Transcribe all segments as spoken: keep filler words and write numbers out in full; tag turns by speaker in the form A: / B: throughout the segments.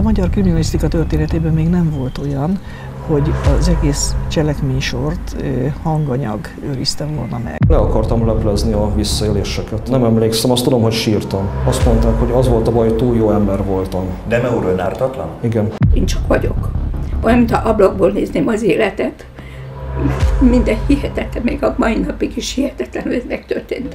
A: A magyar kriminalisztika történetében még nem volt olyan, hogy az egész cselekménysort hanganyag őrizte volna meg.
B: Le akartam leplezni a visszaéléseket. Nem emlékszem, azt tudom, hogy sírtam. Azt mondták, hogy az volt a baj, hogy túl jó ember voltam.
C: Deme úr, ön ártatlan?
B: Igen.
D: Én csak vagyok. Olyan, mintha ablakból nézném az életet. Minden hihetetlen, még a mai napig is hihetetlen, hogy ez megtörtént.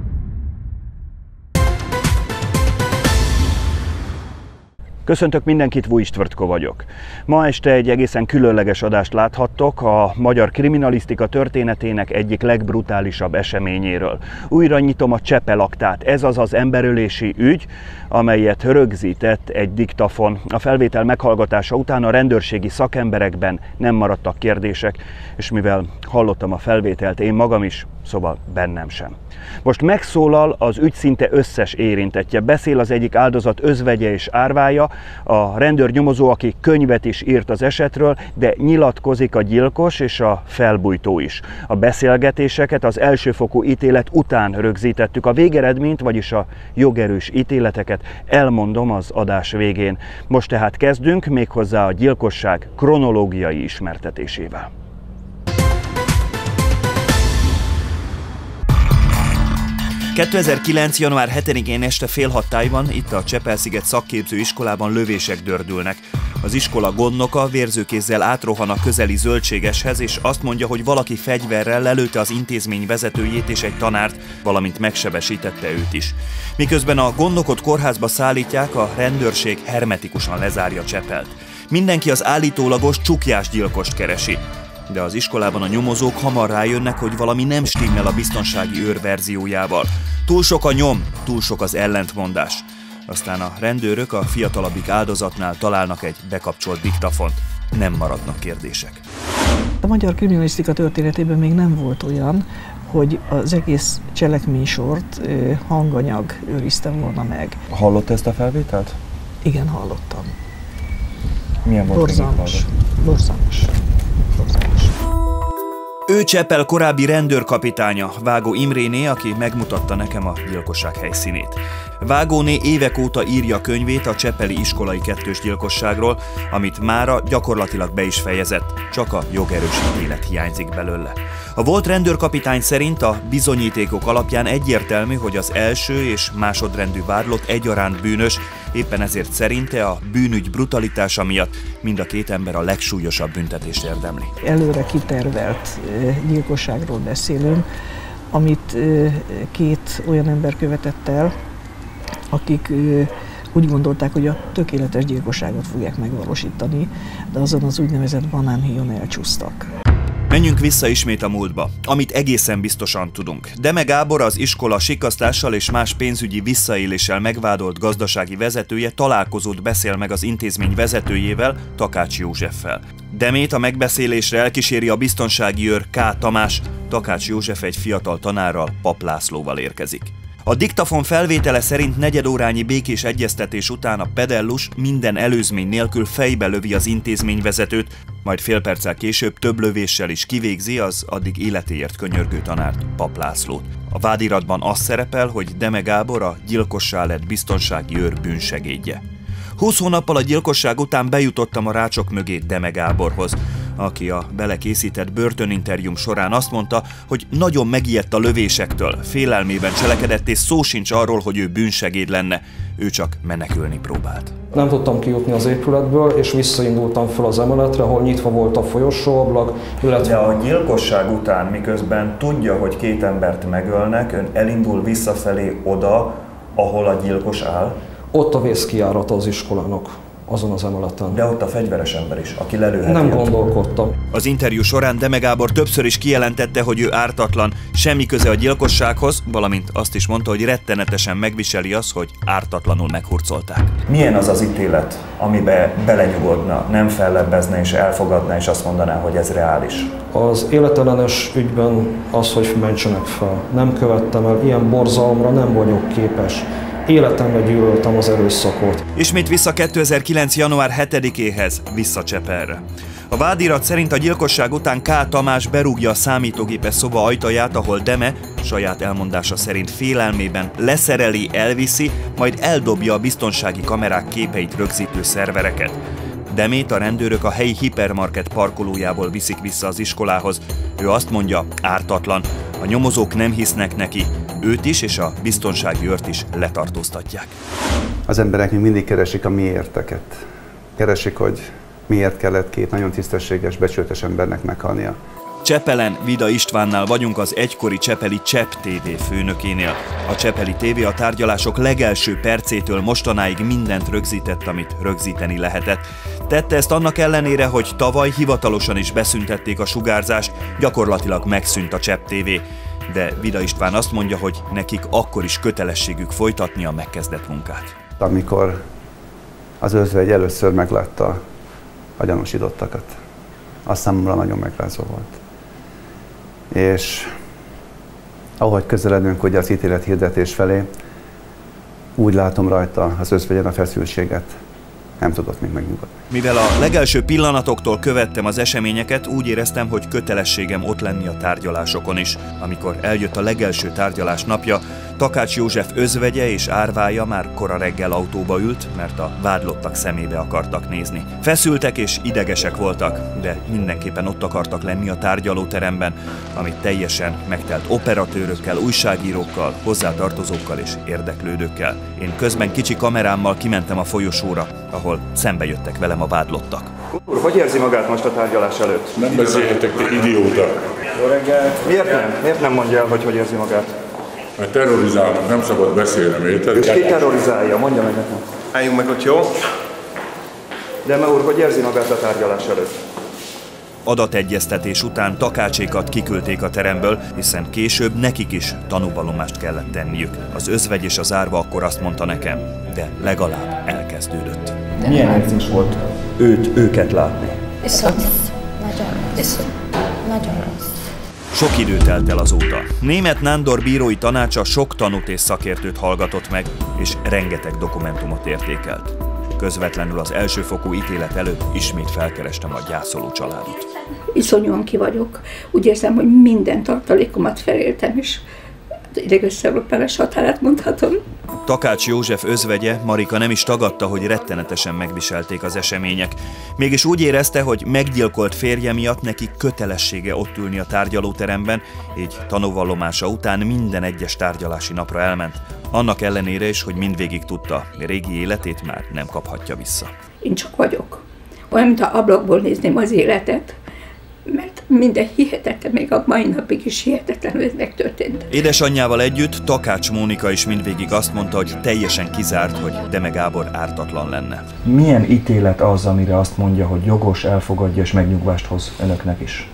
E: Köszöntök mindenkit, Vujics Tvrtko vagyok. Ma este egy egészen különleges adást láthattok a magyar kriminalisztika történetének egyik legbrutálisabb eseményéről. Újra nyitom a Csepel aktát. Ez az az emberölési ügy, amelyet rögzített egy diktafon. A felvétel meghallgatása után a rendőrségi szakemberekben nem maradtak kérdések, és mivel hallottam a felvételt én magam is, szóval bennem sem. Most megszólal az ügy szinte összes érintettje. Beszél az egyik áldozat özvegye és árvája, a rendőrnyomozó, aki könyvet is írt az esetről, de nyilatkozik a gyilkos és a felbujtó is. A beszélgetéseket az elsőfokú ítélet után rögzítettük. A végeredményt, vagyis a jogerős ítéleteket elmondom az adás végén. Most tehát kezdünk, méghozzá a gyilkosság kronológiai ismertetésével. kétezer-kilenc. január hetedikén este fél hat tájban itt a Csepel-sziget szakképző iskolában lövések dördülnek. Az iskola gondnoka vérzőkézzel átrohan a közeli zöldségeshez, és azt mondja, hogy valaki fegyverrel lelőtte az intézmény vezetőjét és egy tanárt, valamint megsebesítette őt is. Miközben a gondnokot kórházba szállítják, a rendőrség hermetikusan lezárja Csepelt. Mindenki az állítólagos csukjás gyilkost keresi. De az iskolában a nyomozók hamar rájönnek, hogy valami nem stimmel a biztonsági őr verziójával. Túl sok a nyom, túl sok az ellentmondás. Aztán a rendőrök a fiatalabbik áldozatnál találnak egy bekapcsolt diktafont. Nem maradnak kérdések.
A: A magyar kriminalisztika történetében még nem volt olyan, hogy az egész cselekménysort hanganyag őrizte volna meg.
B: Hallott ezt a felvételt?
A: Igen, hallottam.
B: Milyen volt?
A: Borzalmas. Borzalmas.
E: Ő Csepel korábbi rendőrkapitánya, Vágó Imréné, aki megmutatta nekem a gyilkosság helyszínét. Vágóné évek óta írja könyvét a csepeli iskolai kettős gyilkosságról, amit mára gyakorlatilag be is fejezett, csak a jogerős ítélet hiányzik belőle. A volt rendőrkapitány szerint a bizonyítékok alapján egyértelmű, hogy az első és másodrendű vádlott egyaránt bűnös, éppen ezért szerinte a bűnügy brutalitása miatt mind a két ember a legsúlyosabb büntetést érdemli.
A: Előre kitervelt gyilkosságról beszélünk, amit két olyan ember követett el, akik úgy gondolták, hogy a tökéletes gyilkosságot fogják megvalósítani, de azon az úgynevezett banánhíjon elcsúsztak.
E: Menjünk vissza ismét a múltba, amit egészen biztosan tudunk. Deme Gábor, az iskola sikasztással és más pénzügyi visszaéléssel megvádolt gazdasági vezetője találkozót beszél meg az intézmény vezetőjével, Takács Józseffel. Demét a megbeszélésre elkíséri a biztonsági őr K. Tamás, Takács József egy fiatal tanárral, Pap Lászlóval érkezik. A diktafon felvétele szerint negyedórányi békés egyeztetés után a pedellus minden előzmény nélkül fejbe lövi az intézményvezetőt, majd fél perccel később több lövéssel is kivégzi az addig életéért könyörgő tanárt, Pap Lászlót. A vádiratban az szerepel, hogy Deme Gábor a gyilkossá lett biztonsági őr bűnsegédje. Húsz hónappal a gyilkosság után bejutottam a rácsok mögé Deme Gáborhoz, aki a belekészített börtöninterjúm során azt mondta, hogy nagyon megijedt a lövésektől, félelmében cselekedett, és szó sincs arról, hogy ő bűnsegéd lenne, ő csak menekülni próbált.
B: Nem tudtam kijutni az épületből, és visszaindultam fel az emeletre, ahol nyitva volt a folyosóablak, illetve...
C: De a gyilkosság után, miközben tudja, hogy két embert megölnek, ön elindul visszafelé oda, ahol a gyilkos áll?
B: Ott a vészkijárata az iskolának, azon az emeleten.
C: De ott a fegyveres ember is, aki lelőheti.
B: Nem gondolkodtam.
E: Az interjú során Deme Gábor többször is kijelentette, hogy ő ártatlan, semmi köze a gyilkossághoz, valamint azt is mondta, hogy rettenetesen megviseli az, hogy ártatlanul meghurcolták.
C: Milyen az az ítélet, amiben belenyugodna, nem fellebbezne és elfogadná, és azt mondaná, hogy ez reális?
B: Az életellenes ügyben az, hogy mentsenek fel. Nem követtem el, ilyen borzalomra nem vagyok képes. Életemben gyűlöltem az erőszakot.
E: Ismét vissza kétezer-kilenc. január hetedikéhez, vissza Csepelre. A vádirat szerint a gyilkosság után K. Tamás berúgja a számítógépes szoba ajtaját, ahol Deme, saját elmondása szerint félelmében leszereli, elviszi, majd eldobja a biztonsági kamerák képeit rögzítő szervereket. Demét a rendőrök a helyi hipermarket parkolójából viszik vissza az iskolához. Ő azt mondja, ártatlan. A nyomozók nem hisznek neki. Őt is és a biztonsági őrt is letartóztatják.
F: Az emberek még mindig keresik a miérteket. Keresik, hogy miért kellett két nagyon tisztességes, becsületes embernek meghalnia.
E: Csepelen Vida Istvánnál vagyunk, az egykori csepeli Csepp té vé főnökénél. A csepeli té vé a tárgyalások legelső percétől mostanáig mindent rögzített, amit rögzíteni lehetett. Tette ezt annak ellenére, hogy tavaly hivatalosan is beszüntették a sugárzást, gyakorlatilag megszűnt a Csepp té vé. De Vida István azt mondja, hogy nekik akkor is kötelességük folytatni a megkezdett munkát.
F: Amikor az özvegy először meglátta a gyanúsítottakat, az számomra nagyon megrázó volt. És ahogy közeledünk ugye az ítélet hirdetés felé, úgy látom rajta az özvegyen a feszültséget. Nem tudott még megnyugodni.
E: Mivel a legelső pillanatoktól követtem az eseményeket, úgy éreztem, hogy kötelességem ott lenni a tárgyalásokon is. Amikor eljött a legelső tárgyalás napja, Takács József özvegye és árvája már kora reggel autóba ült, mert a vádlottak szemébe akartak nézni. Feszültek és idegesek voltak, de mindenképpen ott akartak lenni a tárgyalóteremben, amit teljesen megtelt operatőrökkel, újságírókkal, hozzátartozókkal és érdeklődőkkel. Én közben kicsi kamerámmal kimentem a folyosóra, ahol szembe jöttek velem a vádlottak.
C: Úr, hogy érzi magát most a tárgyalás előtt?
G: Nem beszélhetek, te idióta.
C: Jó reggelt! Miért nem? Miért nem mondja el, hogy hogy érzi magát?
G: Mert terrorizálnak, nem szabad beszélnem, érted?
C: És ki terrorizálja? Mondja meg nekem. Álljunk meg ott, jó? Deme úr, hogy érzi magát a tárgyalás előtt?
E: Adategyeztetés után Takácsékat kiküldték a teremből, hiszen később nekik is tanúvallomást kellett tenniük. Az özvegy és az árva akkor azt mondta nekem, de legalább elkezdődött.
B: Milyen érzés volt őt, őket látni?
H: Viszont nagyon rossz. Nagyon rossz.
E: Sok idő telt el azóta. Németh Nándor bírói tanácsa sok tanút és szakértőt hallgatott meg, és rengeteg dokumentumot értékelt. Közvetlenül az elsőfokú ítélet előtt ismét felkerestem a gyászoló családot.
D: Iszonyúan ki vagyok. Úgy érzem, hogy minden tartalékomat feléltem, és idegösszerroppálás határát mondhatom.
E: Takács József özvegye, Marika nem is tagadta, hogy rettenetesen megviselték az események. Mégis úgy érezte, hogy meggyilkolt férje miatt neki kötelessége ott ülni a tárgyalóteremben, így tanúvallomása után minden egyes tárgyalási napra elment. Annak ellenére is, hogy mindvégig tudta, régi életét már nem kaphatja vissza.
D: Én csak vagyok. Olyan, mintha ablakból nézném az életet, mert minden hihetetlen, még a mai napig is hihetetlen, ez megtörtént.
E: Édesanyjával együtt Takács Mónika is mindvégig azt mondta, hogy teljesen kizárt, hogy Deme Gábor ártatlan lenne.
B: Milyen ítélet az, amire azt mondja, hogy jogos, elfogadja és megnyugvást hoz önöknek is?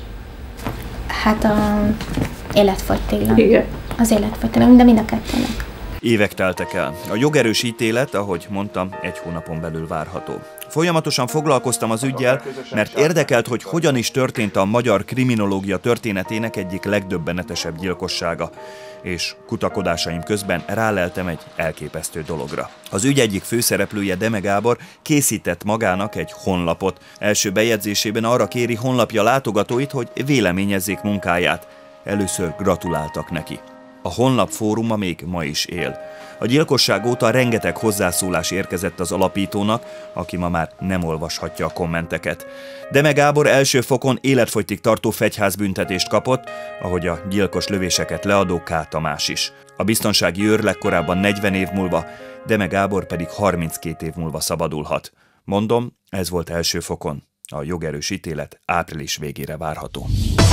H: Hát a életfogytiglan.
D: Igen.
H: Az életfogytiglan, de mind a kettőnek.
E: Évek teltek el. A jogerős ítélet, ahogy mondtam, egy hónapon belül várható. Folyamatosan foglalkoztam az üggyel, mert érdekelt, hogy hogyan is történt a magyar kriminológia történetének egyik legdöbbenetesebb gyilkossága. És kutakodásaim közben ráleltem egy elképesztő dologra. Az ügy egyik főszereplője, Deme Gábor készített magának egy honlapot. Első bejegyzésében arra kéri honlapja látogatóit, hogy véleményezzék munkáját. Először gratuláltak neki. A honlap fóruma még ma is él. A gyilkosság óta rengeteg hozzászólás érkezett az alapítónak, aki ma már nem olvashatja a kommenteket. Deme Gábor első fokon életfogytig tartó fegyházbüntetést kapott, ahogy a gyilkos lövéseket leadó K. Tamás is. A biztonsági őr legkorábban negyven év múlva, Deme Gábor pedig harminckét év múlva szabadulhat. Mondom, ez volt első fokon. A jogerős ítélet április végére várható.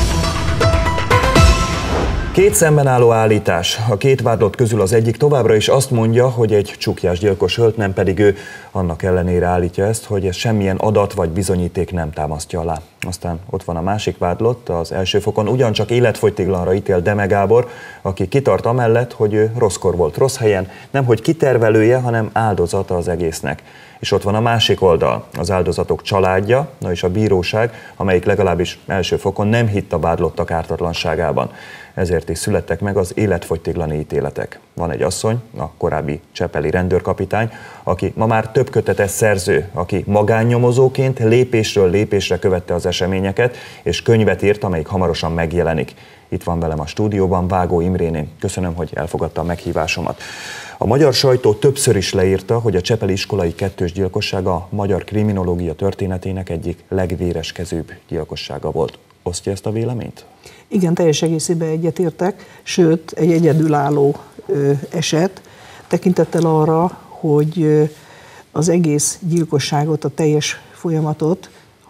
E: Két szemben álló állítás. A két vádlott közül az egyik továbbra is azt mondja, hogy egy csuklyás gyilkos ölt, nem pedig ő. Annak ellenére állítja ezt, hogy ez semmilyen adat vagy bizonyíték nem támasztja alá. Aztán ott van a másik vádlott, az első fokon ugyancsak életfogytiglanra ítélt Deme Gábor, aki kitart amellett, hogy ő rosszkor volt rossz helyen, nemhogy kitervelője, hanem áldozata az egésznek. És ott van a másik oldal, az áldozatok családja, na és a bíróság, amelyik legalábbis első fokon nem hitt a vádlottak ártatlanságában. Ezért is születtek meg az életfogytiglani ítéletek. Van egy asszony, a korábbi csepeli rendőrkapitány, aki ma már több kötetes szerző, aki magánnyomozóként lépésről lépésre követte az eseményeket, és könyvet írt, amelyik hamarosan megjelenik. Itt van velem a stúdióban Vágó Imréné. Köszönöm, hogy elfogadta a meghívásomat. A magyar sajtó többször is leírta, hogy a csepeli iskolai kettős gyilkosság a magyar kriminológia történetének egyik legvéreskezőbb gyilkossága volt. Osztja ezt a véleményt?
A: Igen, teljes egészében egyetértek, sőt, egy egyedülálló ö, eset, tekintettel arra, hogy ö, az egész gyilkosságot, a teljes folyamatot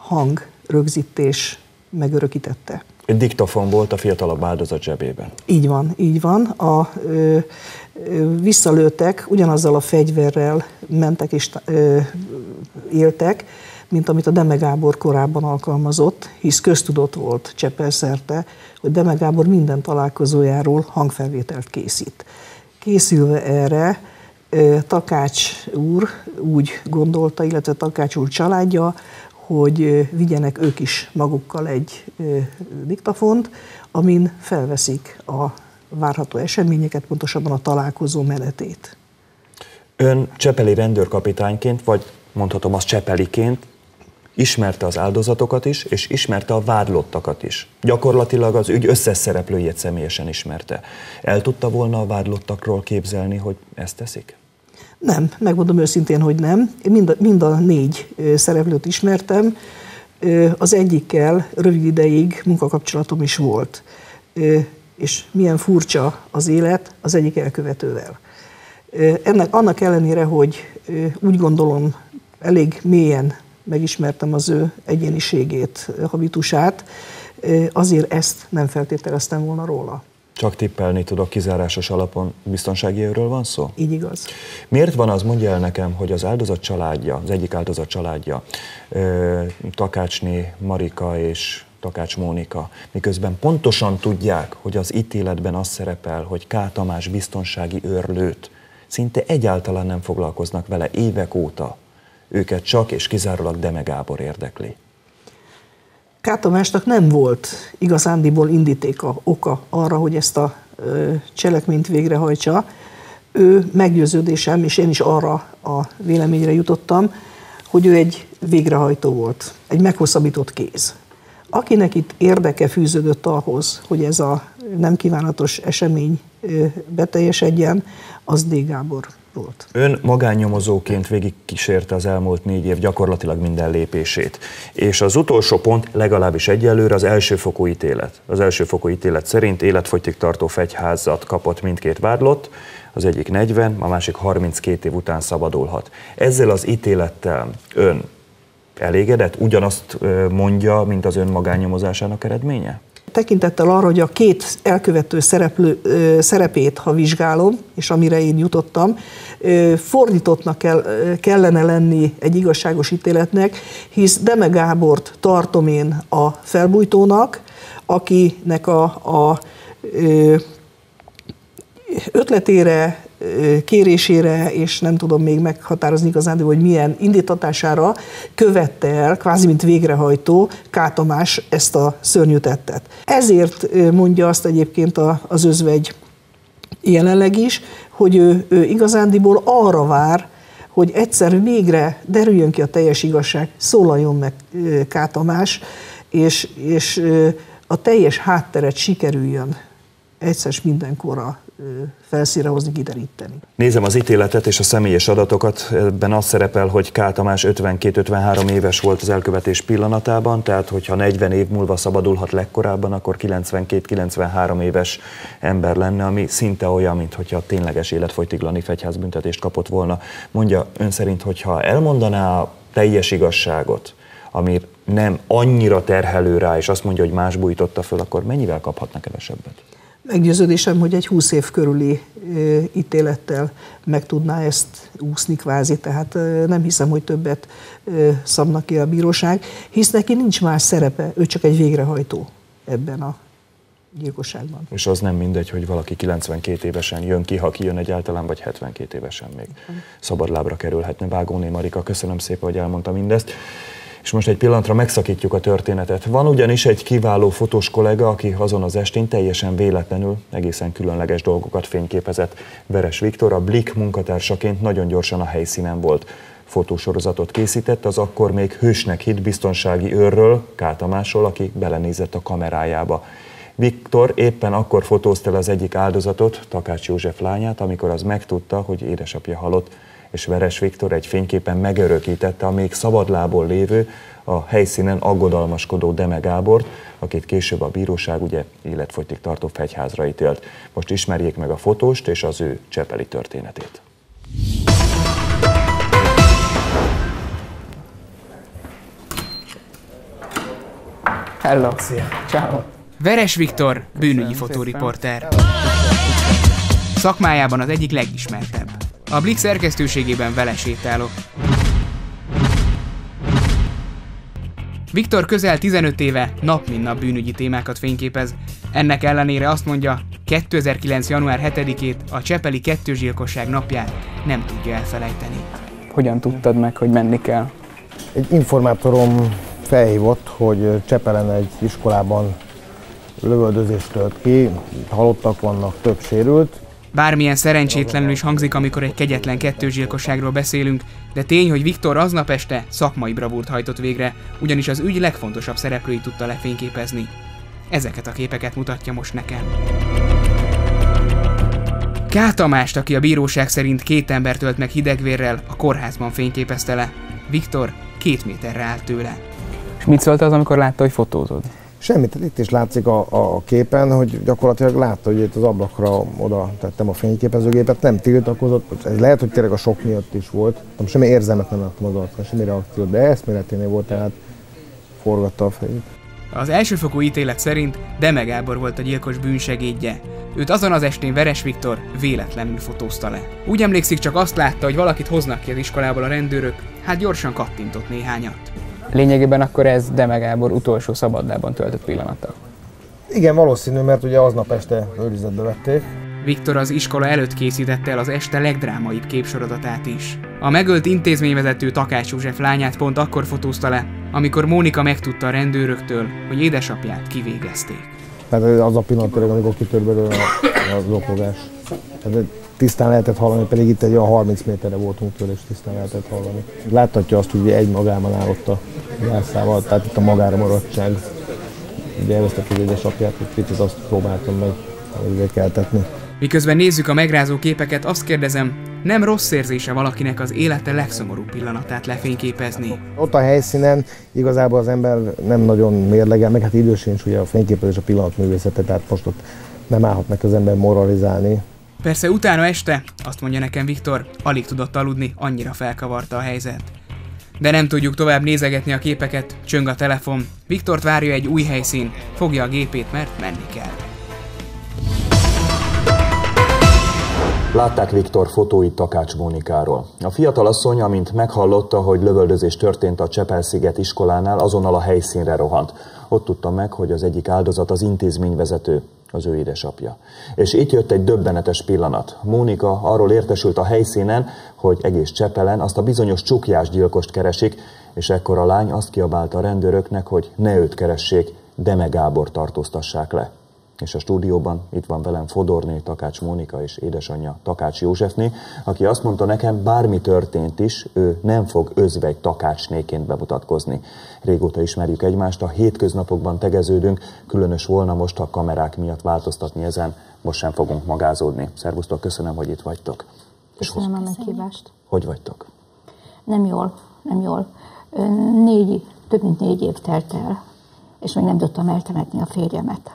A: hangrögzítés megörökítette.
E: Egy diktafon volt a fiatalabb áldozat zsebében.
A: Így van, így van. A, ö, ö, visszalőttek, ugyanazzal a fegyverrel mentek és ö, éltek, mint amit a Deme Gábor korábban alkalmazott, hisz köztudott volt Csepel-szerte, hogy Deme Gábor minden találkozójáról hangfelvételt készít. Készülve erre, Takács úr úgy gondolta, illetve Takács úr családja, hogy vigyenek ők is magukkal egy diktafont, amin felveszik a várható eseményeket, pontosabban a találkozó menetét.
E: Ön csepeli rendőrkapitányként, vagy mondhatom azt csepeliként, ismerte az áldozatokat is, és ismerte a vádlottakat is. Gyakorlatilag az ügy összes szereplőjét személyesen ismerte. El tudta volna a vádlottakról képzelni, hogy ezt teszik?
A: Nem, megmondom őszintén, hogy nem. Én mind a, mind a négy szereplőt ismertem. Az egyikkel rövid ideig munkakapcsolatom is volt. És milyen furcsa az élet az egyik elkövetővel. Ennek, annak ellenére, hogy úgy gondolom elég mélyen megismertem az ő egyéniségét, habitusát, azért ezt nem feltételeztem volna róla.
E: Csak tippelni tudok, kizárásos alapon biztonsági őrről van szó?
A: Így igaz.
E: Miért van az, mondja el nekem, hogy az áldozat családja, az egyik áldozat családja, Takácsné Marika és Takács Mónika, miközben pontosan tudják, hogy az ítéletben az szerepel, hogy K. Tamás biztonsági őrlőt, szinte egyáltalán nem foglalkoznak vele évek óta. Őket csak és kizárólag Deme Gábor érdekli.
A: K. Tamásnak nem volt igazándiból indítéka, oka arra, hogy ezt a ö, cselekményt végrehajtsa. Ő meggyőződésem, és én is arra a véleményre jutottam, hogy ő egy végrehajtó volt, egy meghosszabbított kéz. Akinek itt érdeke fűződött ahhoz, hogy ez a nem kívánatos esemény ö, beteljesedjen, az D. Gábor volt.
E: Ön magánnyomozóként végigkísérte az elmúlt négy év gyakorlatilag minden lépését. És az utolsó pont legalábbis egyelőre az elsőfokú ítélet. Az elsőfokú ítélet szerint életfogytig tartó fegyházat kapott mindkét vádlott, az egyik negyven, a másik harminckét év után szabadulhat. Ezzel az ítélettel ön elégedett? Ugyanazt mondja, mint az ön magánnyomozásának eredménye?
A: Tekintettel arra, hogy a két elkövető szereplő, szerepét, ha vizsgálom, és amire én jutottam, fordítottnak kell, kellene lenni egy igazságos ítéletnek, hisz Deme Gábort tartom én a felbújtónak, akinek a, a ötletére, kérésére, és nem tudom még meghatározni igazán, hogy milyen indítatására követte el, kvázi mint végrehajtó K. Tamás ezt a szörnyű tettet. Ezért mondja azt egyébként az özvegy jelenleg is, hogy ő, ő igazándiból arra vár, hogy egyszer végre derüljön ki a teljes igazság, szólaljon meg K. Tamás, és, és a teljes hátteret sikerüljön egyszer mindenkorra felszínre hozni, kideríteni.
E: Nézem az ítéletet és a személyes adatokat, ebben az szerepel, hogy K. Tamás ötvenkét-ötvenhárom éves volt az elkövetés pillanatában, tehát hogyha negyven év múlva szabadulhat legkorábban, akkor kilencvenkét-kilencvenhárom éves ember lenne, ami szinte olyan, mintha a tényleges életfogytiglani fegyházbüntetést kapott volna. Mondja ön szerint, hogyha elmondaná a teljes igazságot, ami nem annyira terhelő rá, és azt mondja, hogy más bújtotta föl, akkor mennyivel kaphatna kevesebbet?
A: Meggyőződésem, hogy egy húsz év körüli ítélettel meg tudná ezt úszni kvázi, tehát nem hiszem, hogy többet szabnak ki a bíróság, hisz neki nincs más szerepe, ő csak egy végrehajtó ebben a gyilkosságban.
E: És az nem mindegy, hogy valaki kilencvenkét évesen jön ki, ha kijön egyáltalán, vagy hetvenkét évesen még szabadlábra kerülhetne. Vágóné Marika, köszönöm szépen, hogy elmondta mindezt. És most egy pillanatra megszakítjuk a történetet. Van ugyanis egy kiváló fotós kollega, aki azon az estén teljesen véletlenül egészen különleges dolgokat fényképezett. Veres Viktor a Blick munkatársaként nagyon gyorsan a helyszínen volt. Fotósorozatot készített az akkor még hősnek hitt biztonsági őrről, K. Tamásról, aki belenézett a kamerájába. Viktor éppen akkor fotózta el az egyik áldozatot, Takács József lányát, amikor az megtudta, hogy édesapja halott, és Veres Viktor egy fényképen megörökítette a még szabadlábon lévő, a helyszínen aggodalmaskodó Deme Gábort, akit később a bíróság ugye életfogytig tartó fegyházra ítélt. Most ismerjék meg a fotóst és az ő csepeli történetét.
I: Hello! Szia! Ciao. Veres Viktor, bűnügyi fotóriporter. Szakmájában az egyik legismertebb. A Blick szerkesztőségében vele sétálok. Viktor közel tizenöt éve nap mint nap bűnügyi témákat fényképez. Ennek ellenére azt mondja, kétezer-kilenc. január hetedikét, a csepeli kettősgyilkosság napját nem tudja elfelejteni. Hogyan tudtad meg, hogy menni kell?
J: Egy informátorom felhívott, hogy Csepelen egy iskolában lövöldözés tört ki, halottak vannak, több sérült.
I: Bármilyen szerencsétlenül is hangzik, amikor egy kegyetlen kettősgyilkosságról beszélünk, de tény, hogy Viktor aznap este szakmai bravúrt hajtott végre, ugyanis az ügy legfontosabb szereplőit tudta lefényképezni. Ezeket a képeket mutatja most nekem. K. Tamást, aki a bíróság szerint két ember tölt meg hidegvérrel, a kórházban fényképezte le. Viktor két méterre állt tőle. És mit szólt az, amikor látta, hogy fotózod?
J: Semmit, itt is látszik a, a képen, hogy gyakorlatilag látta, hogy itt az ablakra oda tettem a fényképezőgépet, nem tiltakozott, ez lehet, hogy tényleg a sok miatt is volt, nem, semmi érzelmet nem láttam az arcán, semmi reakciót, de eszméleténél volt, tehát forgatta a fejét.
I: Az elsőfokú ítélet szerint Deme Gábor volt a gyilkos bűnsegédje. Őt azon az estén Veres Viktor véletlenül fotózta le. Úgy emlékszik, csak azt látta, hogy valakit hoznak ki az iskolából a rendőrök, hát gyorsan kattintott néhányat. Lényegében akkor ez Deme Gábor utolsó szabadlában töltött pillanata.
J: Igen, valószínű, mert ugye aznap este őrizetbe vették.
I: Viktor az iskola előtt készítette el az este legdrámaibb képsorodatát is. A megölt intézményvezető Takács József lányát pont akkor fotózta le, amikor Mónika megtudta a rendőröktől, hogy édesapját kivégezték.
J: Hát az a pillanat, amikor kitör belőle a lopogás. Hát tisztán lehetett hallani, pedig itt egy olyan harminc méterre voltunk tőle, és tisztán lehetett hallani. Láthatja azt, hogy egy magában állott a gyászával, tehát itt a magára maradtság. Ugye elvesztett az édesapját, hogy picit azt próbáltam meg érzékeltetni.
I: Miközben nézzük a megrázó képeket, azt kérdezem, nem rossz érzése valakinek az élete legszomorúbb pillanatát lefényképezni?
J: Ott a helyszínen igazából az ember nem nagyon mérlegel, meg hát idősincs ugye a fényképezés a pillanatművészete, tehát most ott nem állhat meg az ember moralizálni.
I: Persze utána este, azt mondja nekem Viktor, alig tudott aludni, annyira felkavarta a helyzet. De nem tudjuk tovább nézegetni a képeket, csöng a telefon. Viktort várja egy új helyszín, fogja a gépét, mert menni kell.
E: Látták Viktor fotóit Takács Mónikáról. A fiatalasszony, amint meghallotta, hogy lövöldözés történt a Csepel-sziget iskolánál, azonnal a helyszínre rohant. Ott tudta meg, hogy az egyik áldozat az intézményvezető, az ő édesapja. És itt jött egy döbbenetes pillanat. Mónika arról értesült a helyszínen, hogy egész Csepelen azt a bizonyos csukjás gyilkost keresik, és ekkor a lány azt kiabálta a rendőröknek, hogy ne őt keressék, Deme Gábor tartóztassák le. És a stúdióban itt van velem Fodorné, Takács Mónika és édesanyja Takács Józsefné, aki azt mondta nekem, bármi történt is, ő nem fog özvegy takácsnéként bemutatkozni. Régóta ismerjük egymást, a hétköznapokban tegeződünk, különös volna most a kamerák miatt változtatni ezen, most sem fogunk magázódni. Szervusztok, köszönöm, hogy itt vagytok.
H: Köszönöm a meghívást.
E: Hogy vagytok?
H: Nem jól, nem jól. Négy, több mint négy év telt el, és még nem tudtam eltemetni a férjemet.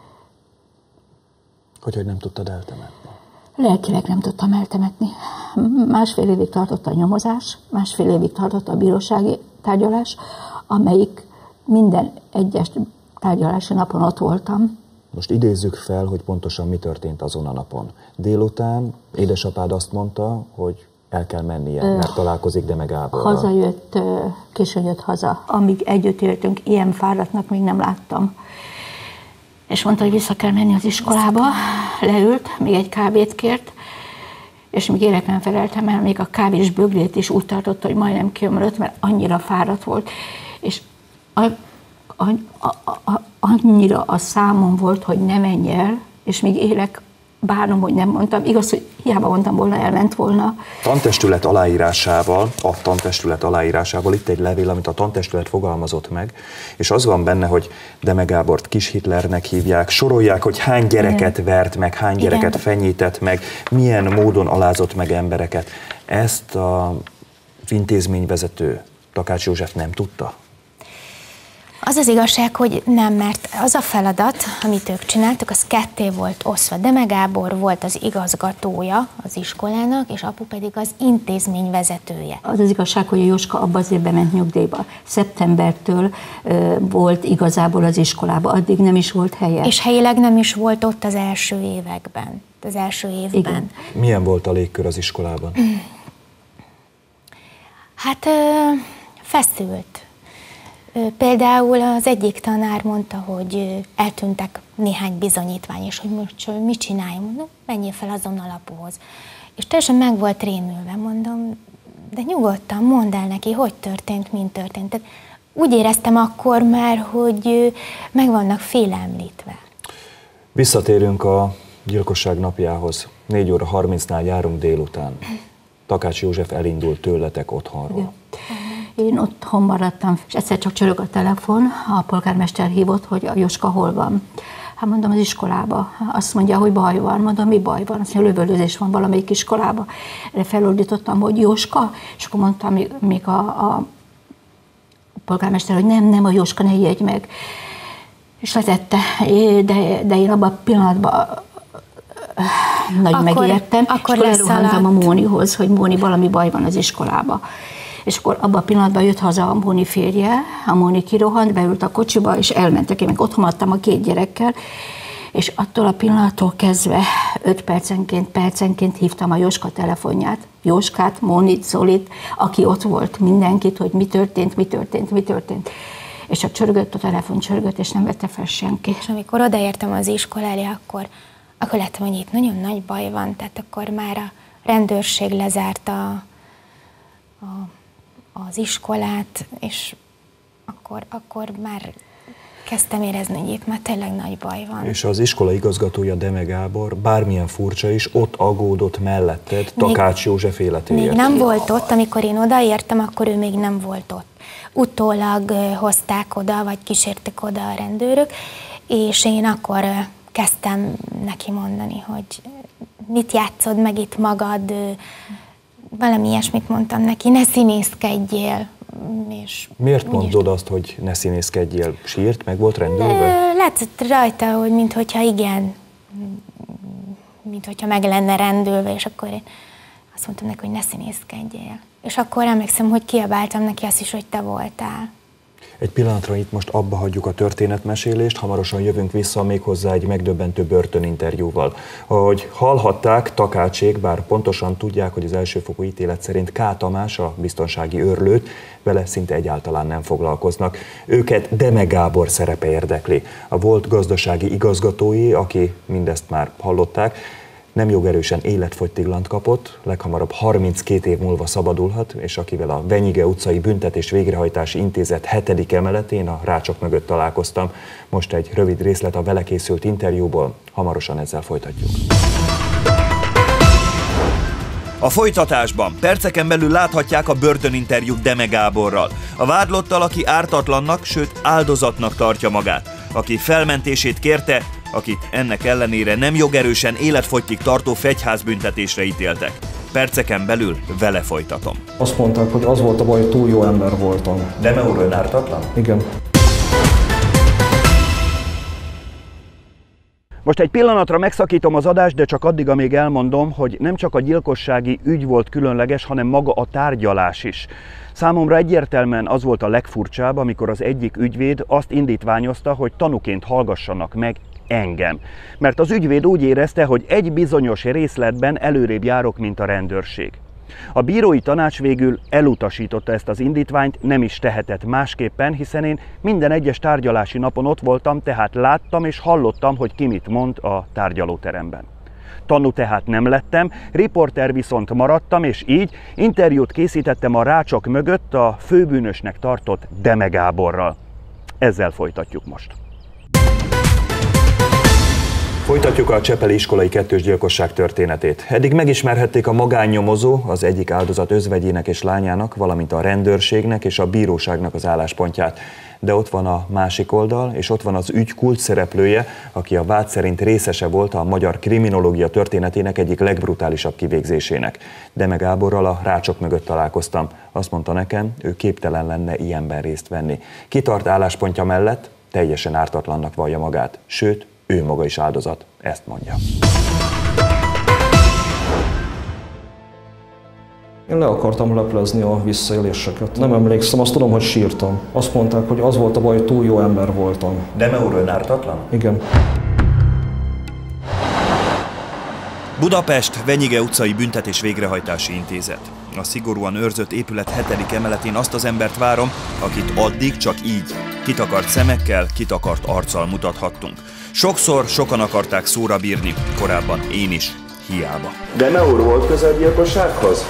E: Hogy, hogy nem tudtad eltemetni?
H: Lelkileg nem tudtam eltemetni. Másfél évig tartott a nyomozás, másfél évig tartott a bírósági tárgyalás, amelyik minden egyes tárgyalási napon ott voltam.
E: Most idézzük fel, hogy pontosan mi történt azon a napon. Délután édesapád azt mondta, hogy el kell mennie, mert találkozik Deme Gáborral.
H: Hazajött, későn jött haza. Amíg együtt éltünk, ilyen fáradtnak még nem láttam. és mondta, hogy vissza kell menni az iskolába. Leült, még egy kávét kért, és még élek nem feleltem el, még a kávés bögrét is úgy tartotta, hogy majdnem kiömlött, mert annyira fáradt volt. És a, a, a, a, annyira a számom volt, hogy ne menj el, és még élek, bánom, hogy nem mondtam. Igaz, hogy hiába mondtam volna, elment volna.
E: Tantestület aláírásával, a tantestület aláírásával itt egy levél, amit a tantestület fogalmazott meg, és az van benne, hogy Deme Gábort Kis Hitlernek hívják, sorolják, hogy hány gyereket Igen. vert meg, hány gyereket Igen. fenyített meg, milyen módon alázott meg embereket. Ezt az intézményvezető Takács József nem tudta?
K: Az az igazság, hogy nem, mert az a feladat, amit ők csináltak, az ketté volt osztva. Deme Gábor volt az igazgatója az iskolának, és apu pedig az intézmény vezetője.
H: Az az igazság, hogy a Jóska abban az évben ment nyugdíjba. Szeptembertől ö, volt igazából az iskolába, addig nem is volt helye.
K: És helyileg nem is volt ott az első években, az első évben.
H: Igen.
E: Milyen volt a légkör az iskolában?
K: Hát ö, feszült. Például az egyik tanár mondta, hogy eltűntek néhány bizonyítvány, és hogy most mit csináljunk, mondom, menjél fel azon a lapuhoz. És teljesen meg volt rémülve, mondom, de nyugodtan mondd el neki, hogy történt, mint történt. Tehát úgy éreztem akkor már, hogy meg vannak félemlítve.
E: Visszatérünk a gyilkosság napjához. négy óra harmincnál járunk délután. Takács József elindult tőletek otthonról.
H: Igen. Én otthon maradtam, és egyszer csak csörög a telefon, a polgármester hívott, hogy a Jóska hol van. Hát mondom, az iskolába. Azt mondja, hogy baj van. Mondom, mi baj van? Azt mondja, lövöldözés van valamelyik iskolába. Erre felordítottam, hogy Jóska, és akkor mondtam még, még a, a polgármester, hogy nem, nem, a Jóska, ne ijedj meg. És letette, de, de én abban a pillanatban nagyon megijedtem, akkor és akkor elrohantam a Mónihoz, hogy Móni, valami baj van az iskolába. És akkor abban a pillanatban jött haza a Móni férje, a Móni kirohant, beült a kocsiba, és elmentek. Én meg otthon adtam a két gyerekkel, és attól a pillanattól kezdve öt percenként, percenként hívtam a Jóska telefonját, Jóskát, Mónit, Zolit, aki ott volt, mindenkit, hogy mi történt, mi történt, mi történt. És csak csörgött a telefon, csörgött, és nem vette fel senki.
K: És amikor odaértem az iskolára, akkor, akkor láttam, hogy itt nagyon nagy baj van, tehát akkor már a rendőrség lezárta a, a az iskolát, és akkor, akkor már kezdtem érezni, hogy itt már tényleg nagy baj van.
E: És az iskola igazgatója, Deme Gábor, bármilyen furcsa is, ott aggódott melletted Takács József életéért.
K: Még nem volt ott, amikor én odaértem, akkor ő még nem volt ott. Utólag hozták oda, vagy kísértek oda a rendőrök, és én akkor kezdtem neki mondani, hogy mit játszod meg itt magad, valami ilyesmit mondtam neki, ne színészkedjél. És
E: miért mondod azt, hogy ne színészkedjél? Sírt, meg volt rendőrve?
K: Látszott rajta, hogy minthogyha igen, minthogyha meg lenne rendőrve, és akkor én azt mondtam neki, hogy ne színészkedjél. És akkor emlékszem, hogy kiabáltam neki azt is, hogy te voltál.
E: Egy pillanatra itt most abba hagyjuk a történetmesélést, hamarosan jövünk vissza méghozzá egy megdöbbentő börtöninterjúval. Ahogy hallhatták, Takácsék, bár pontosan tudják, hogy az elsőfokú ítélet szerint K. Tamás, a biztonsági őrlőt, vele szinte egyáltalán nem foglalkoznak. Őket Deme Gábor szerepe érdekli. A volt gazdasági igazgatói, aki mindezt már hallották, nem jogerősen életfogytiglant kapott, leghamarabb harminckét év múlva szabadulhat, és akivel a Venyige utcai Büntetés Végrehajtási Intézet hetedik emeletén a rácsok mögött találkoztam. Most egy rövid részlet a vele készült interjúból, hamarosan ezzel folytatjuk. A folytatásban perceken belül láthatják a börtöninterjút Deme Gáborral. A vádlottal, aki ártatlannak, sőt áldozatnak tartja magát. Aki felmentését kérte, akit ennek ellenére nem jogerősen életfogytig tartó fegyházbüntetésre ítéltek. Perceken belül vele folytatom.
B: Azt mondták, hogy az volt a baj, hogy túl jó ember voltam.
C: Deme úr, ön ártatlan?
B: Igen.
E: Most egy pillanatra megszakítom az adást, de csak addig, amíg elmondom, hogy nem csak a gyilkossági ügy volt különleges, hanem maga a tárgyalás is. Számomra egyértelműen az volt a legfurcsább, amikor az egyik ügyvéd azt indítványozta, hogy tanúként hallgassanak meg engem. Mert az ügyvéd úgy érezte, hogy egy bizonyos részletben előrébb járok, mint a rendőrség.
L: A bírói tanács végül elutasította ezt az indítványt, nem is tehetett másképpen, hiszen én minden egyes tárgyalási napon ott voltam, tehát láttam és hallottam, hogy ki mit mond a tárgyalóteremben. Tanú tehát nem lettem, riporter viszont maradtam, és így interjút készítettem a rácsok mögött a főbűnösnek tartott Deme Gáborral. Ezzel folytatjuk most.
E: Folytatjuk a csepeli iskolai kettős gyilkosság történetét. Eddig megismerhették a magánnyomozó, az egyik áldozat özvegyének és lányának, valamint a rendőrségnek és a bíróságnak az álláspontját. De ott van a másik oldal, és ott van az ügy kulcs szereplője, aki a vád szerint részese volt a magyar kriminológia történetének egyik legbrutálisabb kivégzésének. Deme Gáborral a rácsok mögött találkoztam. Azt mondta nekem, ő képtelen lenne ilyenben részt venni. Kitart álláspontja mellett, teljesen ártatlannak vallja magát, sőt, ő maga is áldozat, ezt mondja.
B: Én le akartam leplezni a visszaéléseket. Nem emlékszem, azt tudom, hogy sírtam. Azt mondták, hogy az volt a baj, hogy túl jó ember voltam.
C: Deme úr ön ártatlan?
B: Igen.
E: Budapest, Venyige utcai Büntetés Végrehajtási Intézet. A szigorúan őrzött épület hetedik emeletén azt az embert várom, akit addig csak így, kitakart szemekkel, kitakart arccal mutathattunk. Sokszor sokan akarták szóra bírni, korábban én is, hiába.
C: Deme úr volt közel gyilkossághoz?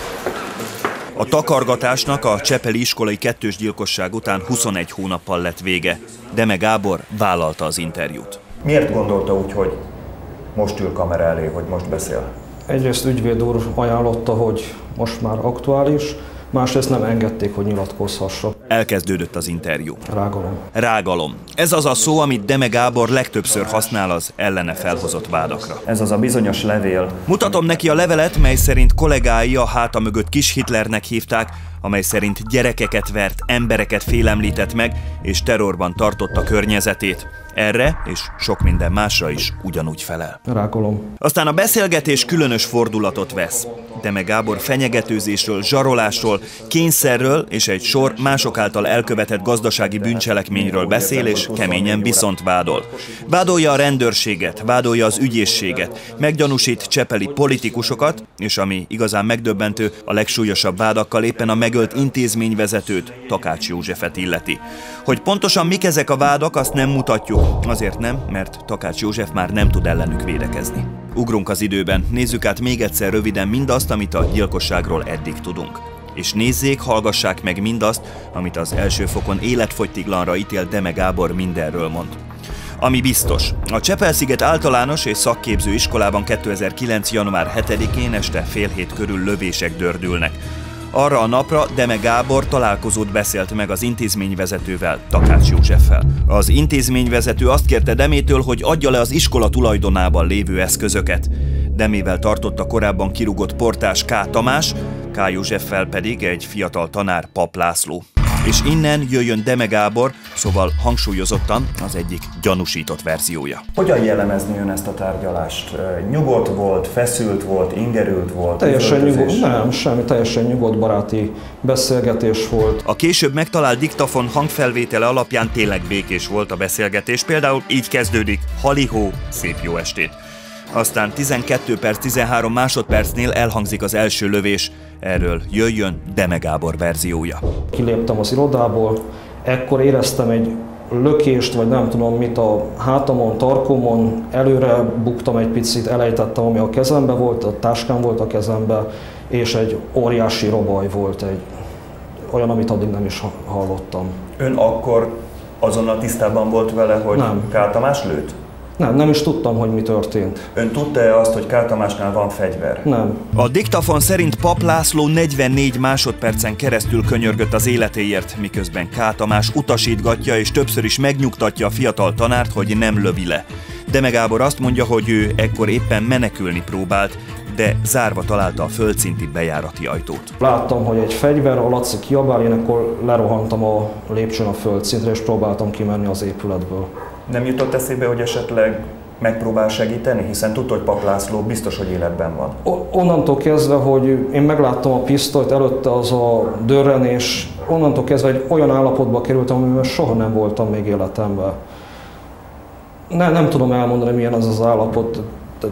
E: A takargatásnak a csepeli iskolai kettős gyilkosság után huszonegy hónappal lett vége. Deme Gábor vállalta az interjút.
C: Miért gondolta úgy, hogy most ül kamera elé, hogy most beszél?
B: Egyrészt ügyvéd úr ajánlotta, hogy most már aktuális, másrészt nem engedték, hogy nyilatkozhassa.
E: Elkezdődött az interjú.
B: Rágalom.
E: Rágalom. Ez az a szó, amit Deme Gábor legtöbbször használ az ellene felhozott vádakra.
C: Ez az a bizonyos levél.
E: Mutatom neki a levelet, mely szerint kollégái a háta mögött Kis Hitlernek hívták, amely szerint gyerekeket vert, embereket félemlített meg, és terrorban tartotta környezetét. Erre és sok minden másra is ugyanúgy felel.
B: Rákolom.
E: Aztán a beszélgetés különös fordulatot vesz. Deme Gábor fenyegetőzésről, zsarolásról, kényszerről és egy sor mások által elkövetett gazdasági bűncselekményről beszél, és keményen viszont vádol. Vádolja a rendőrséget, vádolja az ügyészséget, meggyanúsít csepeli politikusokat, és ami igazán megdöbbentő, a legsúlyosabb vádakkal éppen a megölt intézményvezetőt, Takács Józsefet illeti. Hogy pontosan mik ezek a vádak, azt nem mutatjuk. Azért nem, mert Takács József már nem tud ellenük védekezni. Ugrunk az időben, nézzük át még egyszer röviden mindazt, amit a gyilkosságról eddig tudunk. És nézzék, hallgassák meg mindazt, amit az első fokon életfogytiglanra ítélt Deme Gábor mindenről mond. Ami biztos, a Csepel-sziget általános és szakképző iskolában kétezer-kilenc. január hetedikén este fél hét körül lövések dördülnek. Arra a napra Deme Gábor találkozót beszélt meg az intézményvezetővel, Takács Józseffel. Az intézményvezető azt kérte Demétől, hogy adja le az iskola tulajdonában lévő eszközöket. Demével tartotta korábban kirúgott portás K. Tamás, K. Józseffel pedig egy fiatal tanár, Pap László. És innen jöjjön Deme Gábor, szóval hangsúlyozottan az egyik gyanúsított verziója.
C: Hogyan jellemezni ön ezt a tárgyalást? Nyugodt volt, feszült volt, ingerült volt?
B: Teljesen nyugodt, nem, semmi, teljesen nyugodt baráti beszélgetés volt.
E: A később megtalált diktafon hangfelvétele alapján tényleg békés volt a beszélgetés, például így kezdődik: halihó, szép jó estét. Aztán tizenkét perc tizenhárom másodpercnél elhangzik az első lövés. Erről jöjjön Deme Gábor verziója.
B: Kiléptem az irodából, ekkor éreztem egy lökést, vagy nem tudom mit a hátamon, tarkomon, előre buktam egy picit, elejtettem, ami a kezembe volt, a táskám volt a kezembe, és egy óriási robaj volt, egy olyan, amit addig nem is hallottam.
C: Ön akkor azonnal tisztában volt vele, hogy
B: nem.
C: K. Tamás lőtt?
B: Nem, nem is tudtam, hogy mi történt.
C: Ön tudta-e azt, hogy K. Tamásnál van fegyver?
B: Nem.
E: A diktafon szerint Pap László negyvennégy másodpercen keresztül könyörgött az életéért, miközben K. Tamás utasítgatja és többször is megnyugtatja a fiatal tanárt, hogy nem lövi le. Deme Gábor azt mondja, hogy ő ekkor éppen menekülni próbált, de zárva találta a földszinti bejárati ajtót.
B: Láttam, hogy egy fegyver, a Laci kiabál, én akkor lerohantam a lépcsőn a földszintre, és próbáltam kimenni az épületből.
C: Nem jutott eszébe, hogy esetleg megpróbál segíteni, hiszen tudta, hogy Pap László biztos, hogy életben van?
B: Onnantól kezdve, hogy én megláttam a pisztolyt, előtte az a dörrenés, onnantól kezdve egy olyan állapotba kerültem, amiben soha nem voltam még életemben. Ne, nem tudom elmondani, milyen az az állapot.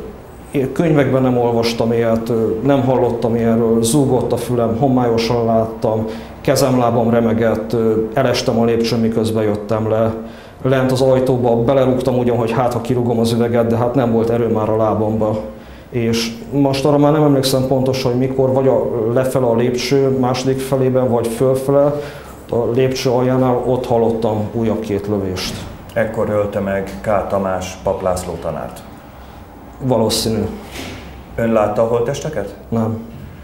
B: Én könyvekben nem olvastam ilyet, nem hallottam ilyenről, zúgott a fülem, homályosan láttam, kezem, lábam remegett, elestem a lépcsőn, miközben jöttem le. Lent az ajtóba belerúgtam ugyan, hogy hát ha kirúgom az üveget, de hát nem volt erő már a lábamba. És most arra már nem emlékszem pontosan, hogy mikor, vagy a, lefele a lépcső második felében, vagy fölfele, a lépcső aljánál ott hallottam újabb két lövést.
C: Ekkor ölte meg K. Tamás Pap László tanárt?
B: Valószínű.
C: Ön látta a holttesteket?
B: Nem.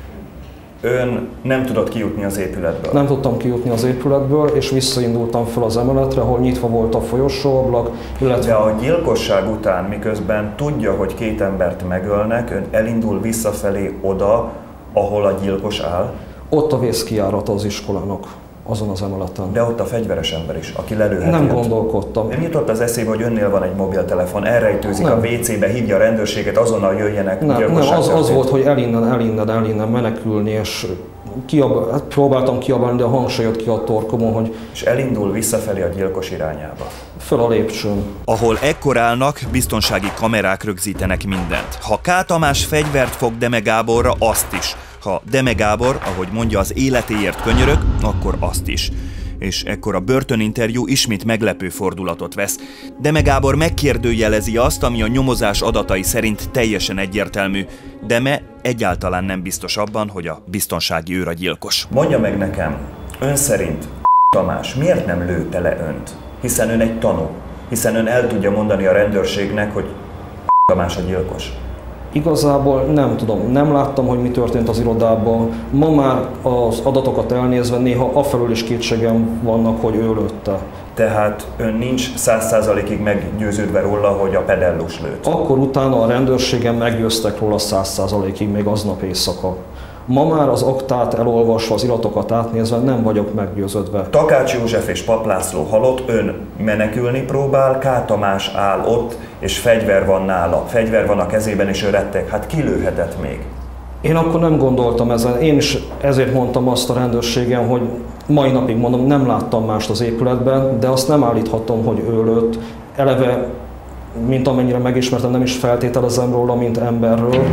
C: Ön nem tudott kijutni az épületből?
B: Nem tudtam kijutni az épületből, és visszaindultam fel az emeletre, ahol nyitva volt a folyosóablak, illetve...
C: De a gyilkosság után, miközben tudja, hogy két embert megölnek, ön elindul visszafelé oda, ahol a gyilkos áll?
B: Ott a vészkijárata az iskolának, azon az emeleten.
C: De ott a fegyveres ember is, aki lelőheti.
B: Nem
C: őt.
B: gondolkodtam.
C: Nem jutott az eszébe, hogy önnél van egy mobiltelefon, elrejtőzik a vé cébe, hívja a rendőrséget, azonnal jöjjenek.
B: Nem, nem az, az volt, hogy elinnen, elinnen, elinnen menekülni, és kiab, hát próbáltam kiabálni, de a hang se jött ki a torkomon, hogy...
C: És elindul visszafelé a gyilkos irányába.
B: Föl a lépcsőn.
E: Ahol ekkor állnak, biztonsági kamerák rögzítenek mindent. Ha K. Tamás fegyvert fog Deme Gáborra, azt is. Ha Deme Gábor, ahogy mondja, az életéért könyörög, akkor azt is. És ekkor a börtöninterjú ismét meglepő fordulatot vesz. Deme Gábor megkérdőjelezi azt, ami a nyomozás adatai szerint teljesen egyértelmű. Deme egyáltalán nem biztos abban, hogy a biztonsági őr a gyilkos.
C: Mondja meg nekem, ön szerint Tamás miért nem lőtte le önt? Hiszen ön egy tanú. Hiszen ön el tudja mondani a rendőrségnek, hogy Tamás a gyilkos.
B: Igazából nem tudom, nem láttam, hogy mi történt az irodában. Ma már az adatokat elnézve néha afelől is kétségem vannak, hogy ő lőtte.
C: Tehát ön nincs száz százalékig meggyőződve róla, hogy a pedellus lőtt?
B: Akkor utána a rendőrségen meggyőztek róla száz százalékig még aznap éjszaka. Ma már az aktát elolvasva, az iratokat átnézve nem vagyok meggyőződve.
C: Takács József és Pap László halott, ön menekülni próbál, K. Tamás áll ott, és fegyver van nála. Fegyver van a kezében, és ő retteg. Hát ki lőhetett még?
B: Én akkor nem gondoltam ezen. Én is ezért mondtam azt a rendőrségen, hogy mai napig mondom, nem láttam mást az épületben, de azt nem állíthatom, hogy ő lőtt. Eleve, mint amennyire megismertem, nem is feltételezem róla, mint emberről.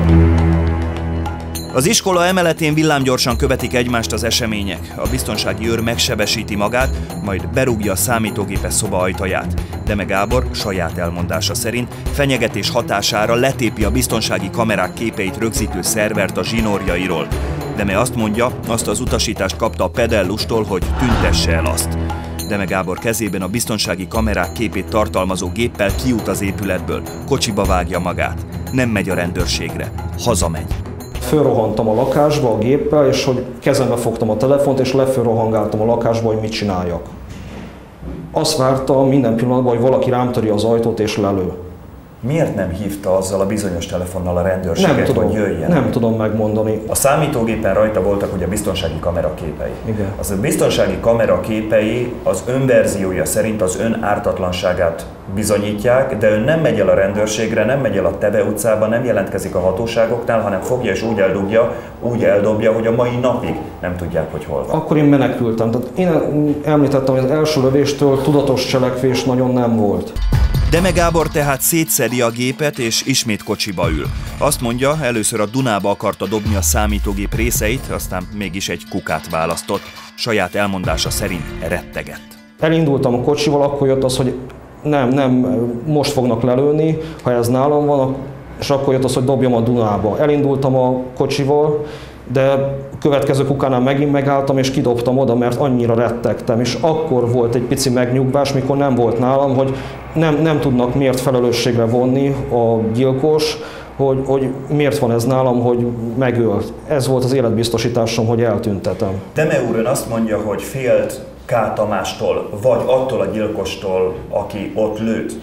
E: Az iskola emeletén villámgyorsan követik egymást az események. A biztonsági őr megsebesíti magát, majd berúgja a számítógépes szoba ajtaját. Deme Gábor saját elmondása szerint fenyegetés hatására letépi a biztonsági kamerák képeit rögzítő szervert a zsinórjairól. Deme azt mondja, azt az utasítást kapta a pedellustól, hogy tüntesse el azt. Deme Gábor kezében a biztonsági kamerák képét tartalmazó géppel kijut az épületből, kocsiba vágja magát. Nem megy a rendőrségre, hazamegy.
B: Fölrohantam a lakásba a géppel, és hogy kezembe fogtam a telefont, és lefölrohangáltam a lakásba, hogy mit csináljak. Azt vártam minden pillanatban, hogy valaki rám töri az ajtót és lelő.
C: Miért nem hívta azzal a bizonyos telefonnal a rendőrséget,
B: nem tudom,
C: hogy jöjjen?
B: Nem tudom megmondani.
C: A számítógépen rajta voltak ugye a biztonsági kamera képei.
B: Igen.
C: Az a biztonsági kamera képei az ön verziója szerint az ön ártatlanságát bizonyítják, de ön nem megy el a rendőrségre, nem megy el a Teve utcába, nem jelentkezik a hatóságoknál, hanem fogja és úgy eldugja, úgy eldobja, hogy a mai napig nem tudják, hogy hol van.
B: Akkor én menekültem. Tehát én említettem, hogy az első lövéstől tudatos cselekvés nagyon nem volt.
E: Deme Gábor tehát szétszedi a gépet és ismét kocsiba ül. Azt mondja, először a Dunába akarta dobni a számítógép részeit, aztán mégis egy kukát választott. Saját elmondása szerint rettegett.
B: Elindultam a kocsival, akkor jött az, hogy nem, nem, most fognak lelőni, ha ez nálam van, és akkor jött az, hogy dobjam a Dunába. Elindultam a kocsival, de következő kukánál megint megálltam, és kidobtam oda, mert annyira rettegtem. És akkor volt egy pici megnyugvás, mikor nem volt nálam, hogy nem, nem tudnak miért felelősségre vonni a gyilkos, hogy, hogy miért van ez nálam, hogy megölt. Ez volt az életbiztosításom, hogy eltüntetem.
C: Deme úr, ön azt mondja, hogy félt K. Tamástól, vagy attól a gyilkostól, aki ott lőtt,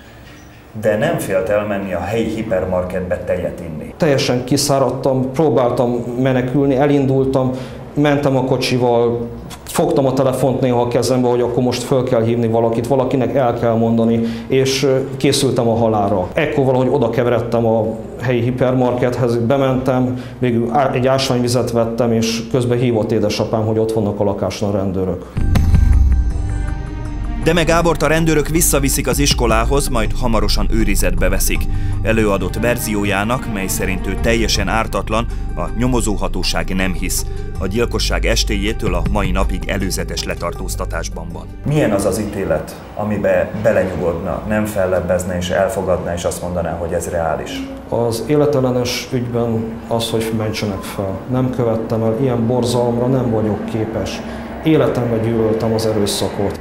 C: de nem félt elmenni a helyi hipermarketbe tejet inni.
B: Teljesen kiszáradtam, próbáltam menekülni, elindultam, mentem a kocsival, fogtam a telefont néha a kezembe, hogy akkor most föl kell hívni valakit, valakinek el kell mondani, és készültem a halálra. Ekkor valahogy oda keveredtem a helyi hipermarkethez, bementem, végül egy ásványvizet vettem, és közben hívott édesapám, hogy ott vannak a lakáson a rendőrök.
E: Deme Gábort a rendőrök visszaviszik az iskolához, majd hamarosan őrizetbe veszik. Előadott verziójának, mely szerint ő teljesen ártatlan, a nyomozóhatóság nem hisz. A gyilkosság estéjétől a mai napig előzetes letartóztatásban van.
C: Milyen az az ítélet, amiben belenyugodna, nem fellebbezne és elfogadná, és azt mondaná, hogy ez reális?
B: Az életellenes ügyben az, hogy mentsenek fel. Nem követtem el, ilyen borzalomra nem vagyok képes. Életemben gyűlöltem az erőszakot.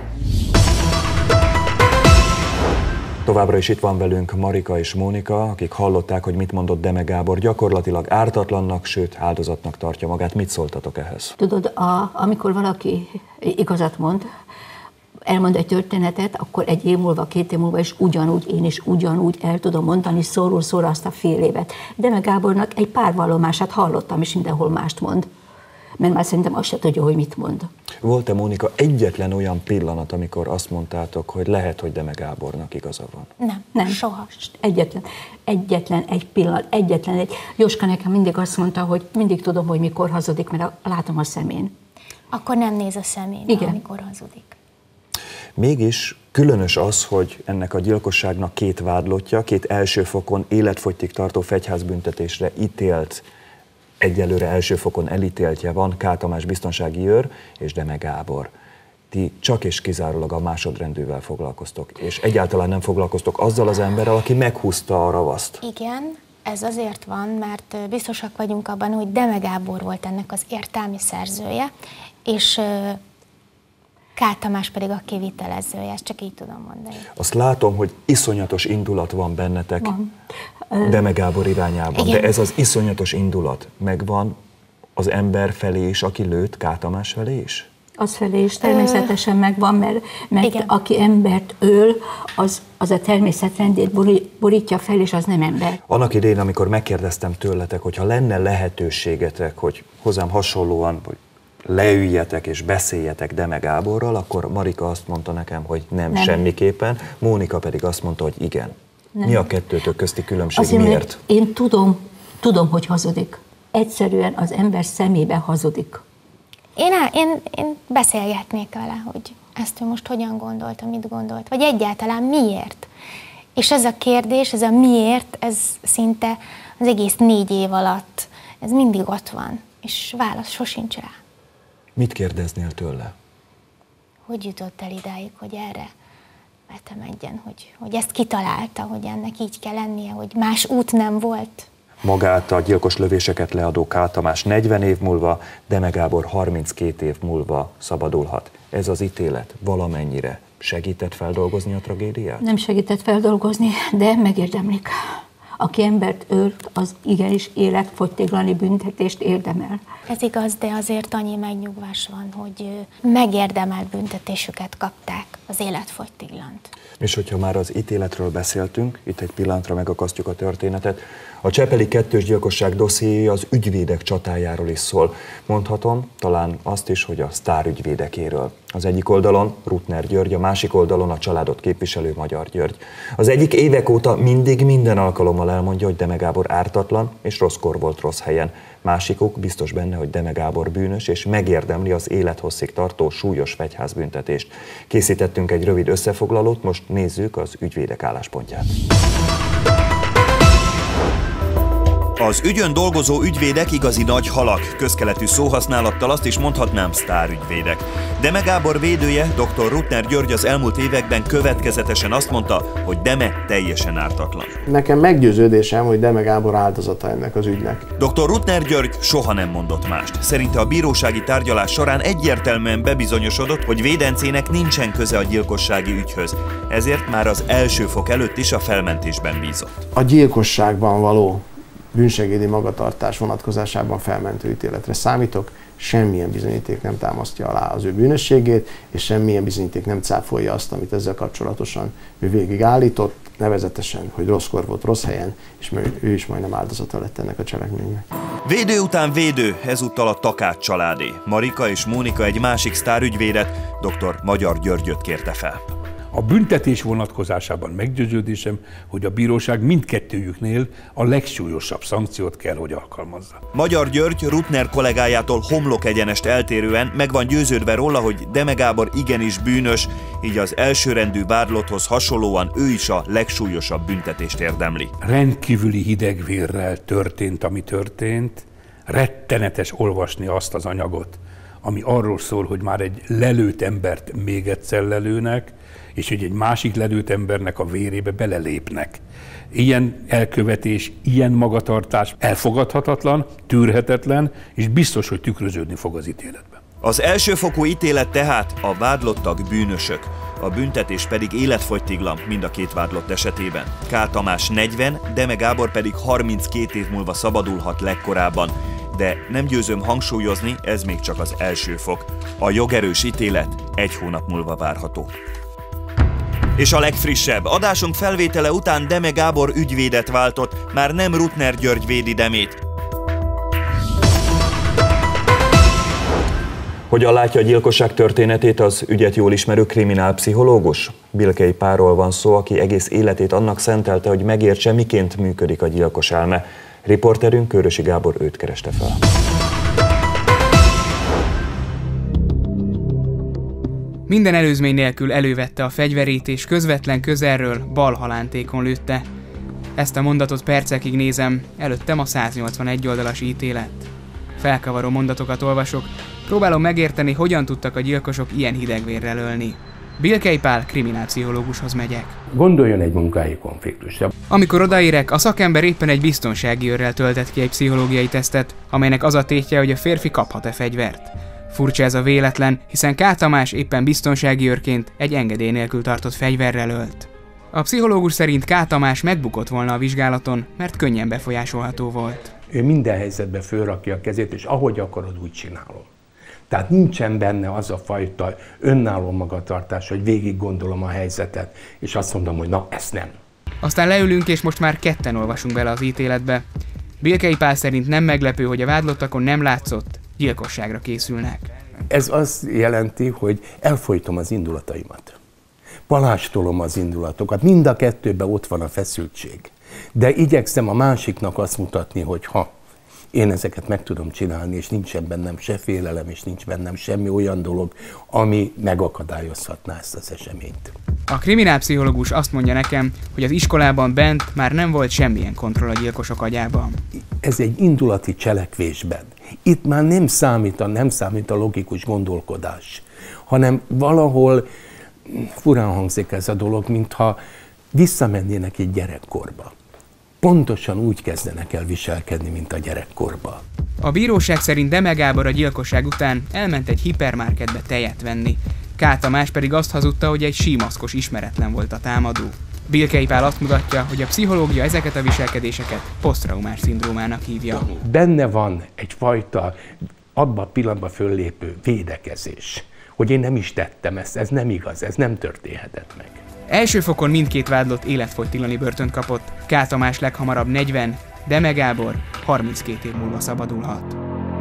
L: Továbbra is itt van velünk Marika és Mónika, akik hallották, hogy mit mondott Deme Gábor. Gyakorlatilag ártatlannak, sőt áldozatnak tartja magát. Mit szóltatok ehhez?
H: Tudod, a, amikor valaki igazat mond, elmond egy történetet, akkor egy év múlva, két év múlva is ugyanúgy, én is ugyanúgy el tudom mondani szóról szóra azt a fél évet. Deme Gábornak egy pár vallomását hallottam, és mindenhol mást mond. Mert már szerintem azt se tudja, hogy mit mond.
L: Volt-e, Mónika, egyetlen olyan pillanat, amikor azt mondtátok, hogy lehet, hogy Deme Gábornak igaza van?
K: Nem,
H: Nem,
K: soha.
H: Egyetlen, egyetlen egy pillanat, egyetlen egy. Jóska nekem mindig azt mondta, hogy mindig tudom, hogy mikor hazudik, mert látom a szemén.
K: Akkor nem néz a szemén,
H: Igen.
K: amikor hazudik.
L: Mégis különös az, hogy ennek a gyilkosságnak két vádlottja, két első fokon életfogytig tartó fegyházbüntetésre ítélt, egyelőre első fokon elítéltje van, K. Tamás biztonsági őr és Deme Gábor. Ti csak és kizárólag a másodrendűvel foglalkoztok, és egyáltalán nem foglalkoztok azzal az emberrel, aki meghúzta a ravaszt.
K: Igen, ez azért van, mert biztosak vagyunk abban, hogy Deme Gábor volt ennek az értelmi szerzője, és K. Tamás pedig a kivitelezője, ezt csak így tudom mondani.
L: Azt látom, hogy iszonyatos indulat van bennetek
H: Van.
L: Deme Gábor irányában,
K: Igen.
L: de ez az iszonyatos indulat megvan az ember felé is, aki lőtt, K. Tamás felé is?
H: Az felé is természetesen megvan, mert, mert
K: Igen.
H: aki embert öl, az, az a természetrendjét borítja fel, és az nem ember.
L: Annak idején, amikor megkérdeztem tőletek, hogyha lenne lehetőségetek, hogy hozzám hasonlóan, hogy leüljetek és beszéljetek Deme Gáborral, akkor Marika azt mondta nekem, hogy nem, nem. semmiképpen, Mónika pedig azt mondta, hogy igen. Nem. Mi a kettőtök közti különbség?
H: Azért,
L: miért?
H: mert én tudom, tudom, hogy hazudik. Egyszerűen az ember szemébe hazudik.
K: Én, á, én, én beszélgetnék vele, hogy ezt ő most hogyan gondolta, mit gondolt, vagy egyáltalán miért. És ez a kérdés, ez a miért, ez szinte az egész négy év alatt, ez mindig ott van, és válasz sosincs rá.
L: Mit kérdeznél tőle?
K: Hogy jutott el idáig, hogy erre vetemedjen, hogy, hogy ezt kitalálta, hogy ennek így kell lennie, hogy más út nem volt.
L: Magát a gyilkos lövéseket leadó K. Tamás negyven év múlva, Deme Gábor harminckét év múlva szabadulhat. Ez az ítélet valamennyire segített feldolgozni a tragédiát?
H: Nem segített feldolgozni, de megérdemlik. Aki embert ölt, az igenis életfogytiglani büntetést érdemel.
K: Ez igaz, de azért annyi megnyugvás van, hogy megérdemelt büntetésüket kapták, az életfogytiglant.
L: És hogyha már az ítéletről beszéltünk, itt egy pillanatra megakasztjuk a történetet, a csepeli kettős gyilkosság dossziéja az ügyvédek csatájáról is szól. Mondhatom talán azt is, hogy a sztárügyvédekéről. Az egyik oldalon Ruttner György, a másik oldalon a családot képviselő Magyar György. Az egyik évek óta mindig minden alkalommal elmondja, hogy Deme Gábor ártatlan és rosszkor volt rossz helyen. Másikuk biztos benne, hogy Deme Gábor bűnös és megérdemli az élethosszig tartó súlyos fegyházbüntetést. Készítettünk egy rövid összefoglalót, most nézzük az ügyvédek álláspontját.
E: Az ügyön dolgozó ügyvédek igazi nagy halak, közkeletű szóhasználattal azt is mondhatnám sztárügyvédek. Deme Gábor védője, dr. Ruttner György az elmúlt években következetesen azt mondta, hogy Deme teljesen ártatlan.
J: Nekem meggyőződésem, hogy Deme Gábor áldozata ennek az ügynek.
E: doktor Ruttner György soha nem mondott mást. Szerinte a bírósági tárgyalás során egyértelműen bebizonyosodott, hogy védencének nincsen köze a gyilkossági ügyhöz. Ezért már az első fok előtt is a felmentésben bízott.
J: A gyilkosságban való bűnsegédi magatartás vonatkozásában felmentő ítéletre számítok, semmilyen bizonyíték nem támasztja alá az ő bűnösségét, és semmilyen bizonyíték nem cáfolja azt, amit ezzel kapcsolatosan ő végig állított, nevezetesen, hogy rosszkor volt rossz helyen, és ő is majdnem áldozata lett ennek a cselekménynek.
E: Védő után védő, ezúttal a Takács családé. Marika és Mónika egy másik sztárügyvédet, dr. Magyar Györgyöt kérte fel.
M: A büntetés vonatkozásában meggyőződésem, hogy a bíróság mindkettőjüknél a legsúlyosabb szankciót kell, hogy alkalmazza.
E: Magyar György Ruttner kollégájától homlok egyenest eltérően meg van győződve róla, hogy Deme Gábor igenis bűnös, így az elsőrendű vádlotthoz hasonlóan ő is a legsúlyosabb büntetést érdemli.
M: Rendkívüli hidegvérrel történt, ami történt. Rettenetes olvasni azt az anyagot, ami arról szól, hogy már egy lelőtt embert még egyszer lelőnek, és hogy egy másik lelőtt embernek a vérébe belelépnek. Ilyen elkövetés, ilyen magatartás elfogadhatatlan, tűrhetetlen, és biztos, hogy tükröződni fog az ítéletben.
E: Az elsőfokú ítélet tehát a vádlottak bűnösök, a büntetés pedig életfogytiglan mind a két vádlott esetében. K. Tamás negyven, Deme Gábor pedig harminckét év múlva szabadulhat legkorábban. De nem győzöm hangsúlyozni, ez még csak az első fok. A jogerős ítélet egy hónap múlva várható. És a legfrissebb, adásunk felvétele után Deme Gábor ügyvédet váltott, már nem Ruttner György védi Demét.
C: Hogyan látja a gyilkosság történetét az ügyet jól ismerő kriminálpszichológus? Bilkei Pálról van szó, aki egész életét annak szentelte, hogy megértse, miként működik a gyilkos elme. Riporterünk Kőrösi Gábor őt kereste fel.
I: Minden előzmény nélkül elővette a fegyverét és közvetlen közelről bal halántékon lőtte. Ezt a mondatot percekig nézem, előttem a száznyolcvanegy oldalas ítélet. Felkavaró mondatokat olvasok, próbálom megérteni, hogyan tudtak a gyilkosok ilyen hidegvérrel ölni. Bilkei Pál kriminálpszichológushoz megyek.
N: Gondoljon egy munkahelyi konfliktusra.
I: Amikor odaérek, a szakember éppen egy biztonsági őrrel töltett ki egy pszichológiai tesztet, amelynek az a tétje, hogy a férfi kaphat-e fegyvert. Furcsa ez a véletlen, hiszen K. Tamás éppen biztonsági őrként egy engedély nélkül tartott fegyverrel ölt. A pszichológus szerint K. Tamás megbukott volna a vizsgálaton, mert könnyen befolyásolható volt.
N: Ő minden helyzetben fölrakja a kezét, és ahogy akarod, úgy csinálom. Tehát nincsen benne az a fajta önálló magatartás, hogy végig gondolom a helyzetet, és azt mondom, hogy na, ezt nem.
I: Aztán leülünk, és most már ketten olvasunk bele az ítéletbe. Bilkei Pál szerint nem meglepő, hogy a vádlottakon nem látszott, gyilkosságra készülnek.
N: Ez azt jelenti, hogy elfolytom az indulataimat. Palástolom az indulatokat, mind a kettőben ott van a feszültség. De igyekszem a másiknak azt mutatni, hogy ha én ezeket meg tudom csinálni, és nincsen bennem se félelem, és nincs bennem semmi olyan dolog, ami megakadályozhatná ezt az eseményt.
I: A kriminálpszichológus azt mondja nekem, hogy az iskolában bent már nem volt semmilyen kontroll a gyilkosok agyában.
N: Ez egy indulati cselekvésben. Itt már nem számít a, nem számít a logikus gondolkodás, hanem valahol furán hangzik ez a dolog, mintha visszamennének egy gyerekkorba. Pontosan úgy kezdenek el viselkedni, mint a gyerekkorban.
I: A bíróság szerint Deme Gábor a gyilkosság után elment egy hipermarketbe tejet venni. K. Tamás pedig azt hazudta, hogy egy símaszkos ismeretlen volt a támadó. Bilkei Pál azt mutatja, hogy a pszichológia ezeket a viselkedéseket posztraumás szindrómának hívja.
N: Benne van egyfajta abban a pillanatban föllépő védekezés, hogy én nem is tettem ezt, ez nem igaz, ez nem történhetett meg.
I: Első fokon mindkét vádlott életfogytiglani börtönt kapott. K. Tamás leghamarabb negyven, Deme Gábor harminckét év múlva szabadulhat.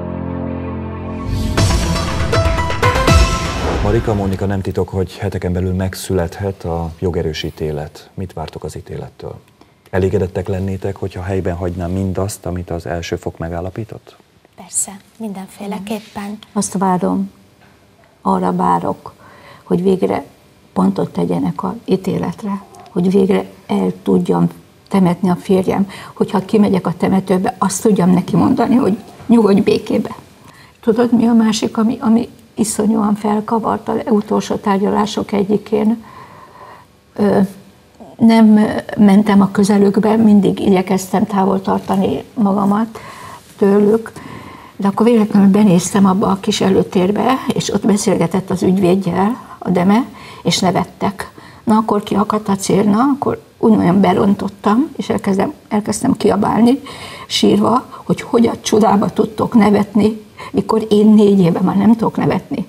C: Marika, Mónika, nem titok, hogy heteken belül megszülethet a jogerős ítélet. Mit vártok az ítélettől? Elégedettek lennétek, hogyha helyben hagynám mindazt, amit az első fok megállapított?
K: Persze, mindenféleképpen.
H: Azt várom, arra várok, hogy végre pontot tegyenek az ítéletre, hogy végre el tudjam temetni a férjem, hogyha kimegyek a temetőbe, azt tudjam neki mondani, hogy nyugodj békébe. Tudod, mi a másik, ami, ami iszonyúan felkavart az utolsó tárgyalások egyikén? Ö, nem mentem a közelükbe, mindig igyekeztem távol tartani magamat tőlük, de akkor véletlenül benéztem abba a kis előtérbe, és ott beszélgetett az ügyvédjel, a Deme, és nevettek. Na, akkor kiakadt a célna, akkor úgy berontottam, és elkezdem, elkezdtem kiabálni, sírva, hogy hogy a csodába tudtok nevetni, mikor én négy éve már nem tudok nevetni.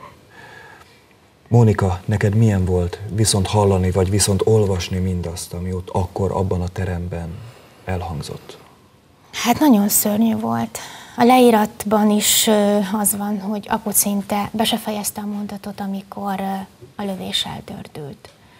C: Mónika, neked milyen volt viszont hallani, vagy viszont olvasni mindazt, ami ott akkor abban a teremben elhangzott?
K: Hát nagyon szörnyű volt. A leíratban is az van, hogy apu szinte be se fejezte a mondatot, amikor a lövés eldördült.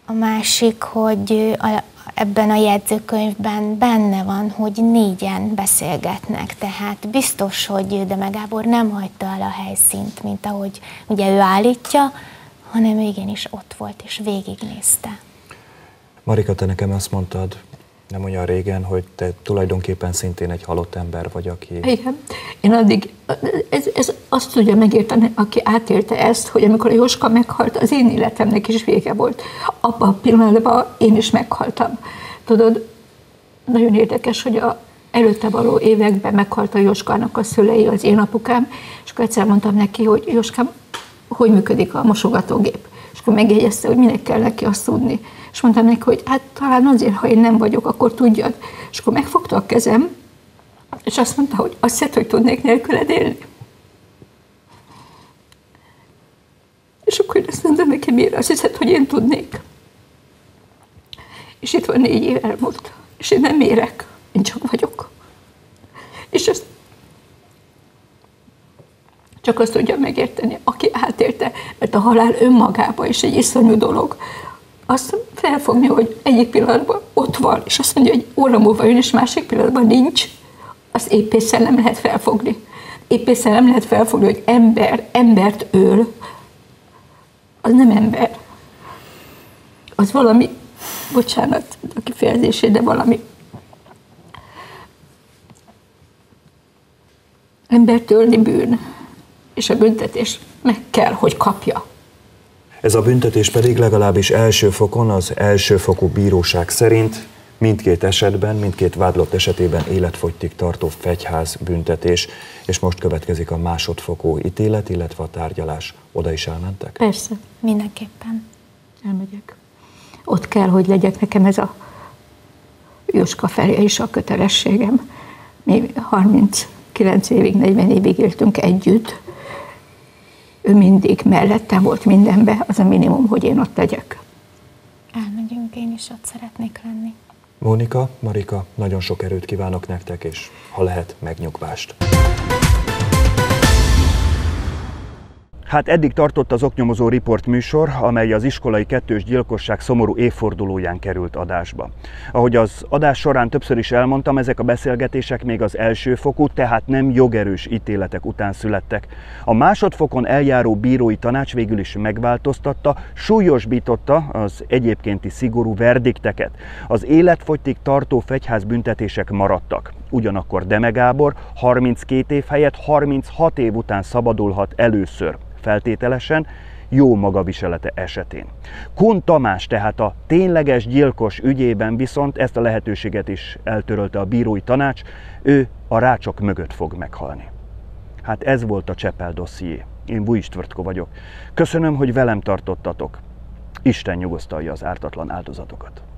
K: A másik, hogy a, ebben a jegyzőkönyvben benne van, hogy négyen beszélgetnek, tehát biztos, hogy Deme Gábor nem hagyta el a helyszínt, mint ahogy ugye ő állítja, hanem igenis ott volt és végignézte.
O: Marika, te nekem azt mondtad nem olyan régen, hogy te tulajdonképpen szintén egy halott ember vagy, aki...
D: Igen. Én addig, ez, ez azt tudja megérteni, aki átélte ezt, hogy amikor a Jóska meghalt, az én életemnek is vége volt. Abban a pillanatban én is meghaltam. Tudod, nagyon érdekes, hogy a előtte való években meghalt a Jóskának a szülei, az én apukám, és akkor egyszer mondtam neki, hogy Jóskám, hogy működik a mosogatógép? És akkor megjegyezte, hogy minek kell neki azt tudni. És mondtam neki, hogy hát talán azért, ha én nem vagyok, akkor tudjad. És akkor megfogta a kezem, és azt mondta, hogy azt hiszed, hogy tudnék nélküled élni. És akkor én azt mondtam neki, miért azt hiszed, hogy én tudnék. És itt van négy év elmúlt, és én nem érek, én csak vagyok. És ezt csak azt tudja megérteni, aki átélte, mert a halál önmagában is egy iszonyú dolog. Azt felfogni, hogy egyik pillanatban ott van, és azt mondja, hogy óra múlva jön, és másik pillanatban nincs, azt épészen nem lehet felfogni. Épészen nem lehet felfogni, hogy ember, embert öl, az nem ember. Az valami, bocsánat a kifejezését, de valami embert ölni bűn, és a büntetés meg kell, hogy kapja.
O: Ez a büntetés pedig legalábbis első fokon az elsőfokú bíróság szerint mindkét esetben, mindkét vádlott esetében életfogytig tartó fegyház büntetés, és most következik a másodfokú ítélet, illetve a tárgyalás. Oda is elmentek?
D: Persze.
K: Mindenképpen.
D: Elmegyek. Ott kell, hogy legyek, nekem ez a Jóska felé is a kötelességem. Mi harminckilenc évig, negyven évig éltünk együtt. Ő mindig mellettem volt mindenben, az a minimum, hogy én ott legyek.
K: Elmegyünk, én is ott szeretnék lenni.
O: Mónika, Marika, nagyon sok erőt kívánok nektek, és ha lehet, megnyugvást.
L: Hát eddig tartott az Oknyomozó Riport műsor, amely az iskolai kettős gyilkosság szomorú évfordulóján került adásba. Ahogy az adás során többször is elmondtam, ezek a beszélgetések még az elsőfokú, tehát nem jogerős ítéletek után születtek. A másodfokon eljáró bírói tanács végül is megváltoztatta, súlyosbította az egyébkénti szigorú verdikteket. Az életfogytig tartó fegyházbüntetések maradtak. Ugyanakkor Deme Gábor harminckét év helyett harminchat év után szabadulhat először, feltételesen jó magaviselete esetén. Kun Tamás tehát a tényleges gyilkos ügyében viszont ezt a lehetőséget is eltörölte a bírói tanács, ő a rácsok mögött fog meghalni. Hát ez volt a Csepel dosszié. Én Vujics Tvrtko vagyok. Köszönöm, hogy velem tartottatok. Isten nyugosztalja az ártatlan áldozatokat.